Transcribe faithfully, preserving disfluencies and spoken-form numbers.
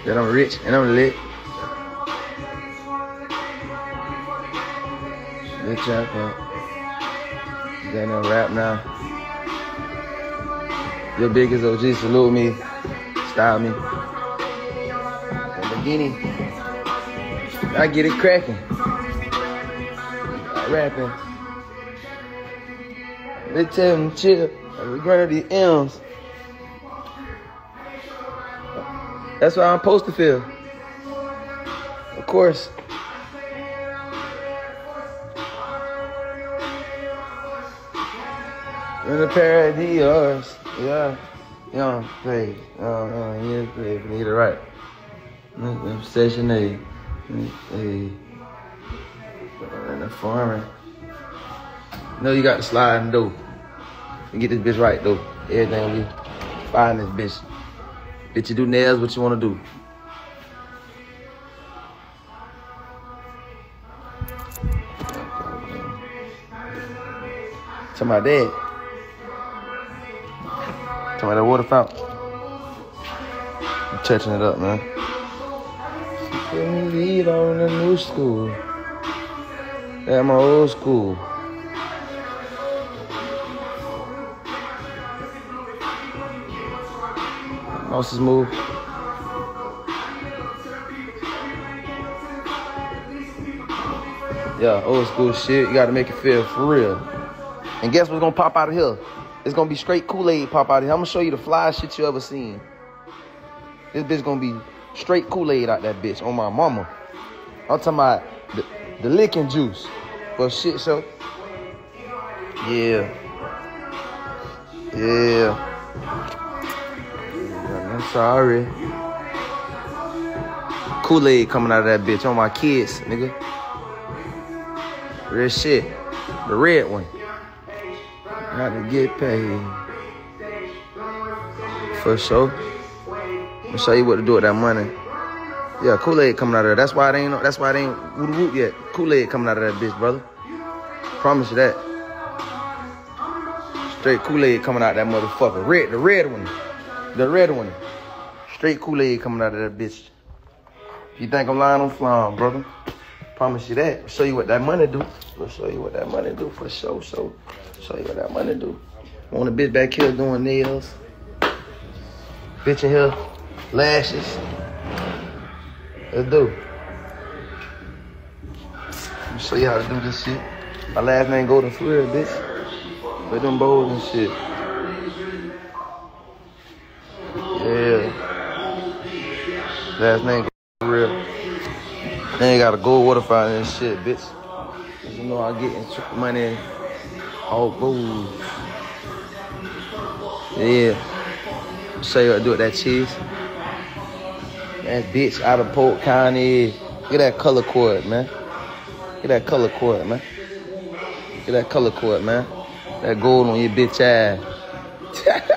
That I'm rich and I'm lit. Lit chop up. Got no rap now. Your biggest O G salute me. Style me. Lamborghini. I get it cracking. Rapping. They tell them chill. We run these M's. That's why I'm supposed to feel. Of course. In the paradise, yeah. Young play. Oh, oh, yeah, play. Need it right. Session A. Hey. In the farming. No, you got to slide and do. You get this bitch right, though. Everything will be fine this bitch. Bitch, you do nails, what you want to do. Tell my dad. Tell my that water fountain. I'm touching it up, man. Let me lead on the new school. At my old school. Mouse's move. Yeah, old school shit. You gotta make it feel for real. And guess what's gonna pop out of here? It's gonna be straight Kool-Aid pop out of here. I'm gonna show you the flyest shit you ever seen. This bitch gonna be straight Kool-Aid out that bitch on my mama. I'm talking about the, the licking juice for shit show. Yeah. Yeah. I'm sorry. Kool-Aid coming out of that bitch on my kids, nigga. Real shit. The red one. How to get paid. For sure. I'm gonna show you what to do with that money. Yeah, Kool-Aid coming out of there. That's why it ain't that's why it ain't woot woot yet. Kool-Aid coming out of that bitch, brother. Promise you that. Straight Kool-Aid coming out of that motherfucker. Red, the red one. The red one. Straight Kool-Aid coming out of that bitch. If you think I'm lying, I'm flying, brother. Promise you that. Show you what that money do. I'll show you what that money do for sure. So, show you what that money do. Want a bitch back here doing nails. Bitch in here, lashes. Let's do. Let me show you how to do this shit. My last name Golden for real, bitch. With them bowls and shit. Yeah. Last name for real. Then you got a gold water fountain and shit, bitch. You know I get money all gold. Yeah. Show you how to do with that cheese. That bitch out of Polk County. Get that color cord, man. Get that color cord, man. Get that color cord, man. That gold on your bitch ass.